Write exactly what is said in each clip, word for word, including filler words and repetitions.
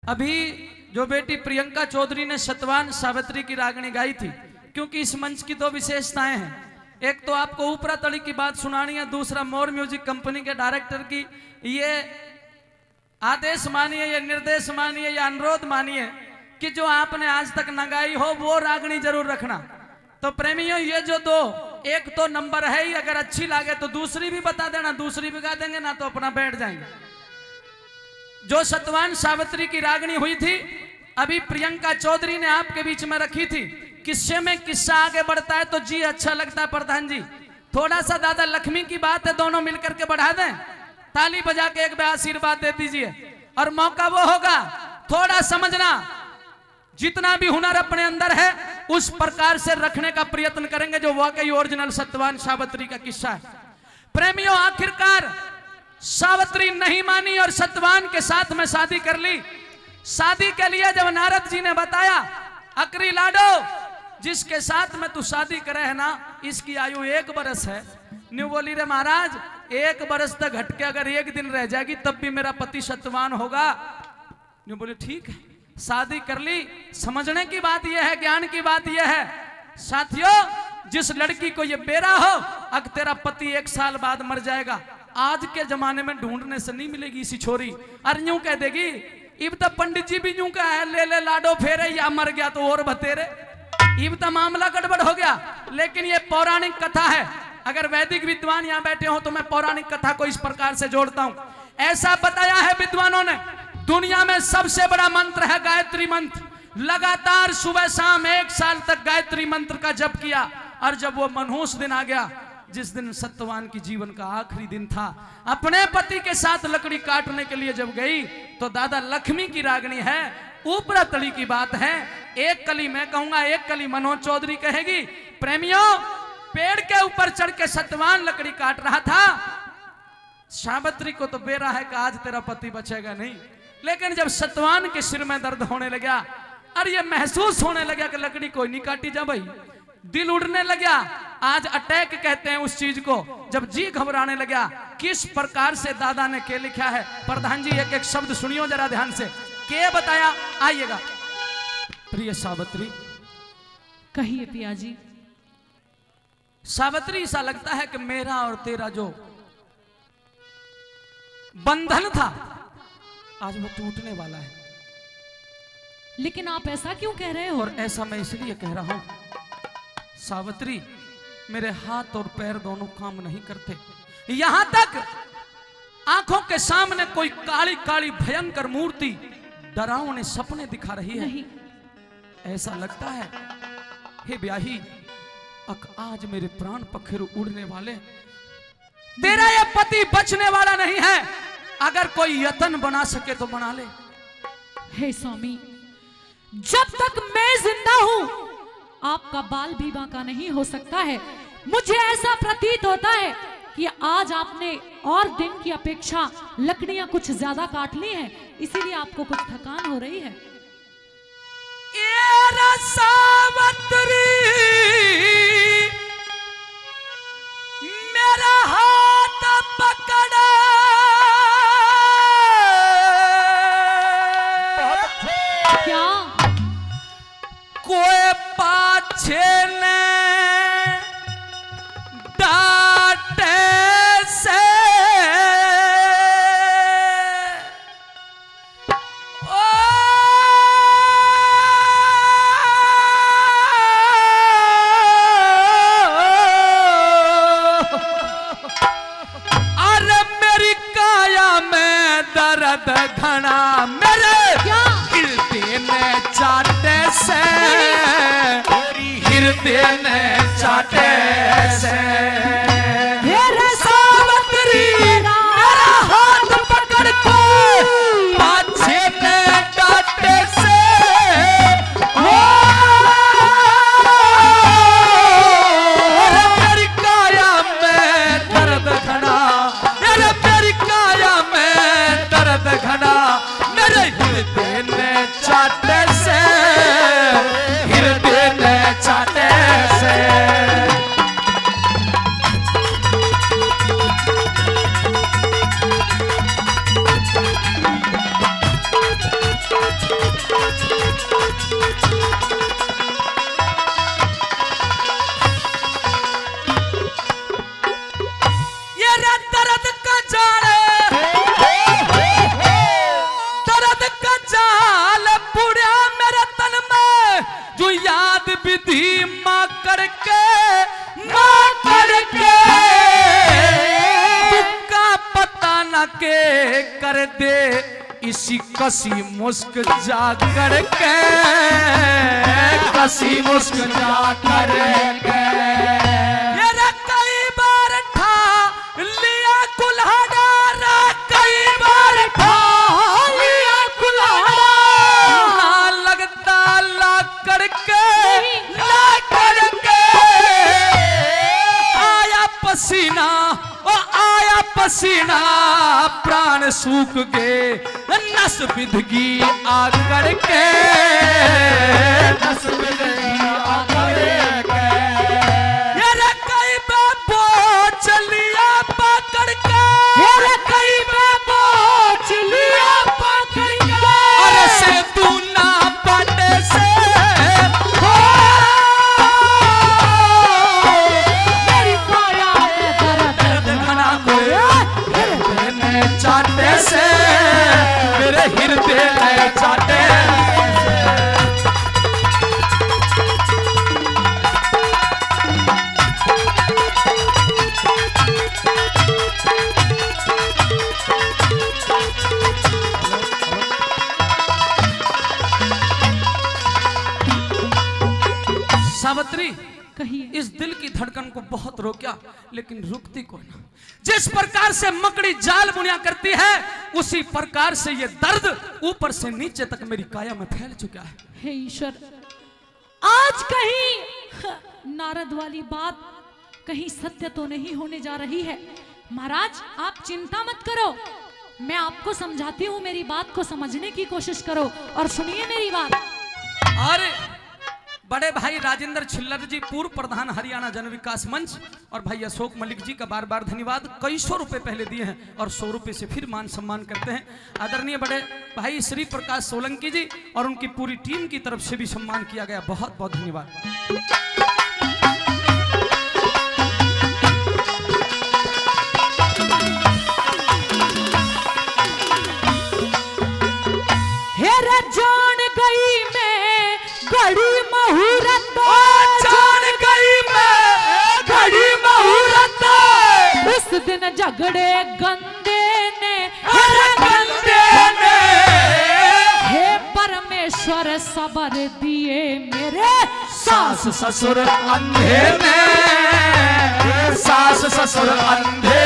अभी जो बेटी प्रियंका चौधरी ने सतवान सावित्री की रागनी गाई थी, क्योंकि इस मंच की दो विशेषताएं हैं। एक तो आपको ऊपरा तड़ी की बात सुनानी है, दूसरा मोर म्यूजिक कंपनी के डायरेक्टर की ये आदेश मानिए, ये निर्देश मानिए, या अनुरोध मानिए कि जो आपने आज तक न गाई हो वो रागनी जरूर रखना। तो प्रेमियों, ये जो दो, एक तो नंबर है ही, अगर अच्छी लगे तो दूसरी भी बता देना, दूसरी भी गा देंगे ना तो अपना बैठ जाएंगे। जो सतवान सावित्री की रागनी हुई थी, अभी प्रियंका चौधरी ने आपके बीच में रखी थी। किस्से में किस्सा आगे बढ़ता है तो जी अच्छा लगता है। प्रधान जी, थोड़ा सा दादा लक्ष्मी की बात है, दोनों मिलकर के बढ़ा दें, ताली बजा के एक बार आशीर्वाद दे दीजिए। और मौका वो होगा, थोड़ा समझना, जितना भी हुनर अपने अंदर है उस प्रकार से रखने का प्रयत्न करेंगे जो वाकई ओरिजिनल सतवान सावित्री का किस्सा है। प्रेमियों, आखिरकार सावित्री नहीं मानी और सतवान के साथ में शादी कर ली। शादी के लिए जब नारद जी ने बताया, अकरी लाडो, जिसके साथ में तू शादी करे है ना, इसकी आयु एक बरस है। न्यू बोली, रे महाराज, एक बरस तक हटके अगर एक दिन रह जाएगी तब भी मेरा पति सतवान होगा। न्यू बोली, ठीक है, शादी कर ली। समझने की बात यह है, ज्ञान की बात यह है साथियों, जिस लड़की को ये बेरा हो अगर तेरा पति एक साल बाद मर जाएगा, आज के जमाने में ढूंढने से नहीं मिलेगी इसी छोरी। और यूं कह देगी, इब तो पंडित जी भी यूं कहा है, ले ले लाडो फेरे, या मर गया तो और बतेरे, इब तो मामला गड़बड़ हो गया। लेकिन ये पौराणिक कथा है। अगर वैदिक विद्वान यहाँ बैठे हो तो मैं पौराणिक कथा को इस प्रकार से जोड़ता हूं। ऐसा बताया है विद्वानों ने, दुनिया में सबसे बड़ा मंत्र है गायत्री मंत्र। लगातार सुबह शाम एक साल तक गायत्री मंत्र का जप किया। और जब वो मनहूस दिन आ गया, जिस दिन सत्यवान की जीवन का आखिरी दिन था, अपने पति के साथ लकड़ी काटने के लिए जब गई तो दादा लक्ष्मी की रागनी है, ऊपरा तली की बात है। एक कली मैं कहूंगा, एक कली मनोज चौधरी कहेगी। प्रेमियों, पेड़ के ऊपर चढ़ के सत्यवान लकड़ी काट रहा था। सावित्री को तो बेरा है कि आज तेरा पति बचेगा नहीं, लेकिन जब सतवान के सिर में दर्द होने लगा और ये महसूस होने लगा कि लकड़ी कोई नहीं काटी जा भाई, दिल उड़ने लगा। आज अटैक कहते हैं उस चीज को, जब जी घबराने लगा। किस प्रकार से दादा ने के लिखा है, प्रधान जी एक एक शब्द सुनियो जरा ध्यान से, के बताया, आइएगा। प्रिय सावित्री, कहिए पिया जी। सावित्री, ऐसा लगता है कि मेरा और तेरा जो बंधन था आज वो टूटने वाला है। लेकिन आप ऐसा क्यों कह रहे हो? और ऐसा मैं इसलिए कह रहा हूं सावित्री, मेरे हाथ और पैर दोनों काम नहीं करते। यहां तक आंखों के सामने कोई काली काली भयंकर मूर्ति डरावने सपने दिखा रही है। नहीं। ऐसा लगता है हे ब्याही, अक आज मेरे प्राण पखेरु उड़ने वाले, तेरा ये पति बचने वाला नहीं है। अगर कोई यतन बना सके तो बना ले। हे स्वामी, जब तक मैं जिंदा हूं आपका बाल भी बांका नहीं हो सकता है। मुझे ऐसा प्रतीत होता है कि आज आपने और दिन की अपेक्षा लकड़ियां कुछ ज्यादा काट ली हैं, इसीलिए आपको कुछ थकान हो रही है। ये सावित्री, मेरा हाथ पकड़ा, क्या कोई पाछे ने डांटे से ओ अरे मेरी काया में दर्द घना, मेरे हृदय ने चाटे से, हृदय ने चाटे से। मेरे सावित्री, मेरा हाथ पकड़ के पाछे ने डांटे से, ओ मेरी काया में दर्द घना, मेरे मेरी काया में दर्द घना, मेरे हृदय ने चाटे से, हृदय ने चाटे से। धीमा करके माँ करके तुक्का पता न के कर दे इसी कसी मुस्क जा करके कसी मुस्क जा करके ये कई बार ठा लिया कुल्हाड़ा कई बार ठा लिया कुल्हाड़ा ना लगता ला करके ला करके आया पसीना ओ आया पसीना प्राण सूख गए नस बिधगी आकर के नस बिधगी आकर के ये कई बाबो चलिया पकड़ के ये कई बाबो चलिया पकड़ के अरे से तू ना पटे से हो मेरी काया दर्द घना कोई ने चाटे से मेरे हृदय चाटे सावित्री कहिए। इस दिल की धड़कन को बहुत रोका लेकिन रुकती को ना। जिस प्रकार से मकड़ी जाल बुनिया करती है उसी प्रकार से ये दर्द ऊपर से नीचे तक मेरी काया में फैल चुका है। हे ईश्वर, आज कहीं नारद वाली बात कहीं सत्य तो नहीं होने जा रही है। महाराज आप चिंता मत करो, मैं आपको समझाती हूँ, मेरी बात को समझने की कोशिश करो और सुनिए मेरी बात। अरे बड़े भाई राजेंद्र छिल्लर जी, पूर्व प्रधान हरियाणा जन विकास मंच, और भाई अशोक मलिक जी का बार बार धन्यवाद। कई सौ रुपए पहले दिए हैं और सौ रुपए से फिर मान सम्मान करते हैं। आदरणीय बड़े भाई श्री प्रकाश सोलंकी जी और उनकी पूरी टीम की तरफ से भी सम्मान किया गया, बहुत बहुत धन्यवाद। हेरे जान गई मैं घड़ी मुहूर्त, जान गई मैं घड़ी मुहूर्त, उस दिन झगड़े गंदे ने अरे गंदे ने हे परमेश्वर सबर दिए मेरे सास ससुर अंधे ने, सास ससुर अंधे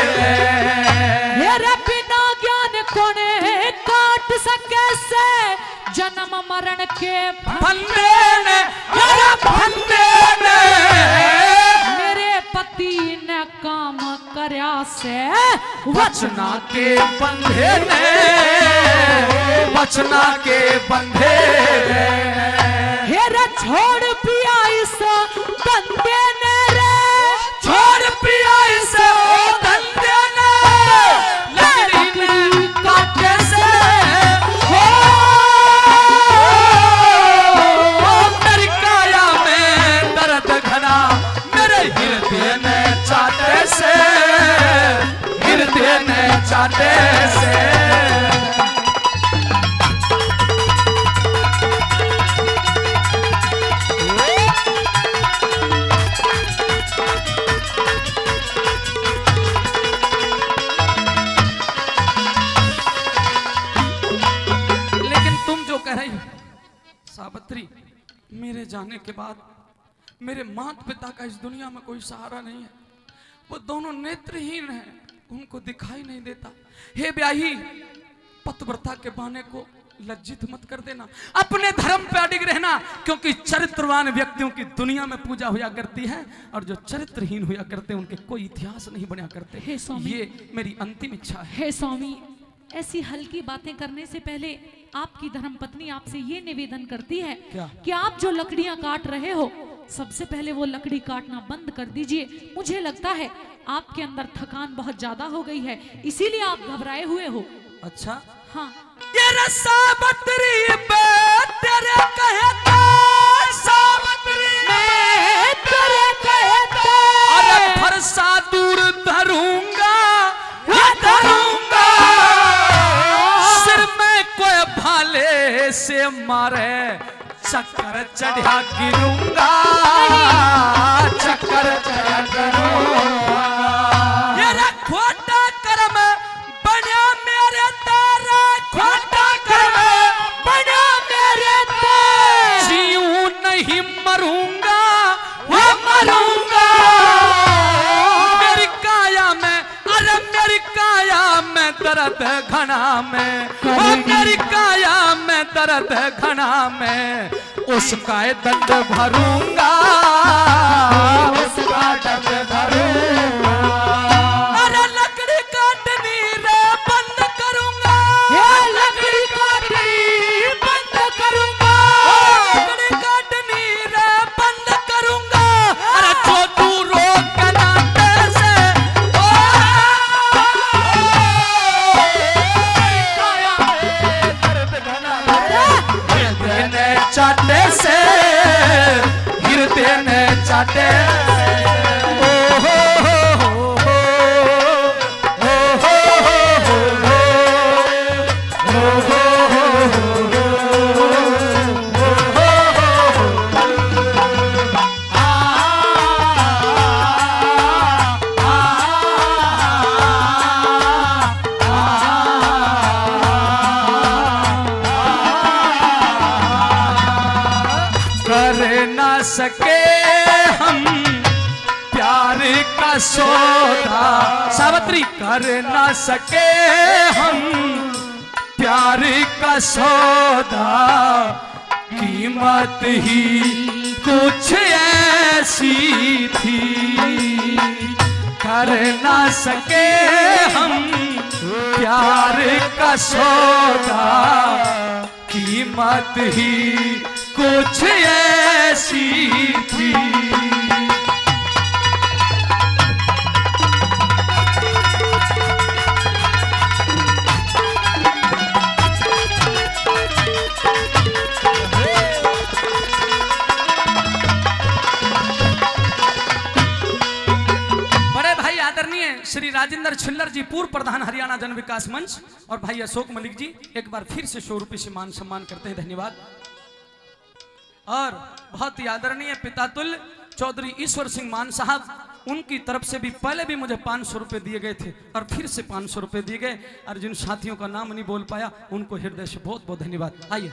मेरे बिना ज्ञान कोने काट सके से जन्म मरण के फंदे ने, अरे फंदे ने मेरे पति ने काम करया से वचना के बंधे ने, वचना के बंधे हेरे छोड़ पिया इस बंदे ने रे, छोड़ पिया इस धंधे ने लकड़ी काटे से हो मेरी काया में दर्द घना मेरे हृदय ने चाटे से, हृदय ने चाटे से। सावित्री, मेरे जाने के बाद मेरे माता पिता का इस दुनिया में कोई सहारा नहीं है, वो दोनों नेत्रहीन हैं, उनको दिखाई नहीं देता। हे ब्याही, पतिव्रता के बहाने को लज्जित मत कर देना, अपने धर्म पे अडिग रहना, क्योंकि चरित्रवान व्यक्तियों की दुनिया में पूजा हुआ करती है और जो चरित्रहीन हुआ करते हैं उनके कोई इतिहास नहीं बना करते। हे स्वामी, ये मेरी अंतिम इच्छा है। हे स्वामी, ऐसी हल्की बातें करने से पहले आपकी धर्मपत्नी आपसे ये निवेदन करती है क्या? कि आप जो लकड़ियां काट रहे हो सबसे पहले वो लकड़ी काटना बंद कर दीजिए। मुझे लगता है आपके अंदर थकान बहुत ज्यादा हो गई है, इसीलिए आप घबराए हुए हो। अच्छा, हाँ। ये सावित्री तेरे कहता, सावित्री मैं तेरे कहता, अरे फरसा दूर धरूंगा, धरूंगा सिर में कोई भाले से मारे चक्कर चढ़ा गिरूंगा, चक्कर चढ़ा गिरूंगा। मेरा खोटा कर्म बना मेरे तारा, खोटा कर्म बना मेरे तारा। जीऊं नहीं मरूंगा, वो मरूंगा। मेरी काया में, अरे मेरी काया में दर्द घना में, वो मेरी काया में दर्द घना में उसका दंड भरूंगा, उसका दंड भरूंगा। अरे लकड़ी काटनी रे बंद करूंगा, लकड़ी काटनी बंद करूंगा, लकड़ी काटनी रे बंद करूंगा। अरे जो तू रोक नाते से चाटे से गिरते ने चाटे। ओ हो हो हो हो हो हो सके हम प्यार का सौदा, सावित्री कर ना सके हम प्यार का सौदा। कीमत ही कुछ ऐसी थी, कर ना सके हम प्यार का सौदा। कीमत ही कुछ ऐसी थी। बड़े भाई आदरणीय श्री राजेंद्र छिल्लर जी, पूर्व प्रधान हरियाणा जन विकास मंच, और भाई अशोक मलिक जी एक बार फिर से सौ रुपये से मान सम्मान करते हैं, धन्यवाद। और बहुत ही आदरणीय पितातुल चौधरी ईश्वर सिंह मान साहब, उनकी तरफ से भी पहले भी मुझे पाँच सौ रुपये दिए गए थे और फिर से पाँच सौ रुपये दिए गए। और जिन साथियों का नाम नहीं बोल पाया उनको हृदय से बहुत बहुत धन्यवाद। आइए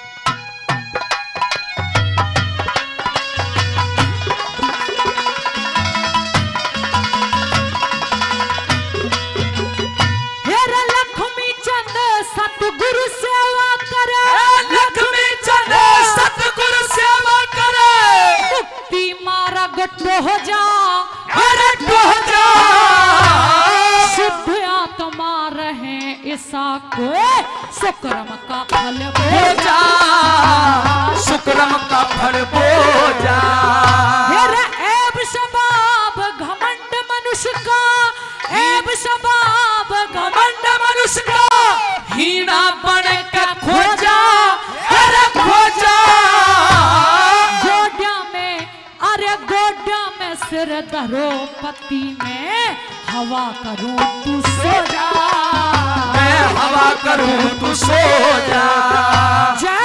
लक्ष्मी चंद सतगुरु सेवा करे, लक्ष्मी चंद सतगुरु सेवा करे। मुक्ति मार्ग हो जा, अरे हो जा। शुद्ध आत्मा रहे ऐसा को सुक्रम का फल हो जा, सुक्रम का फल हो जा। मेरा ऐब शबाब घमंड मनुष्य का, ऐब शबाब घमंड मनुष्य का हीना बन के खोजा, अरे खोजा। गोड्या में, अरे गोड्या में सिर धरो पति में हवा करूं तू सो जा, मैं हवा करूं तू सो जा।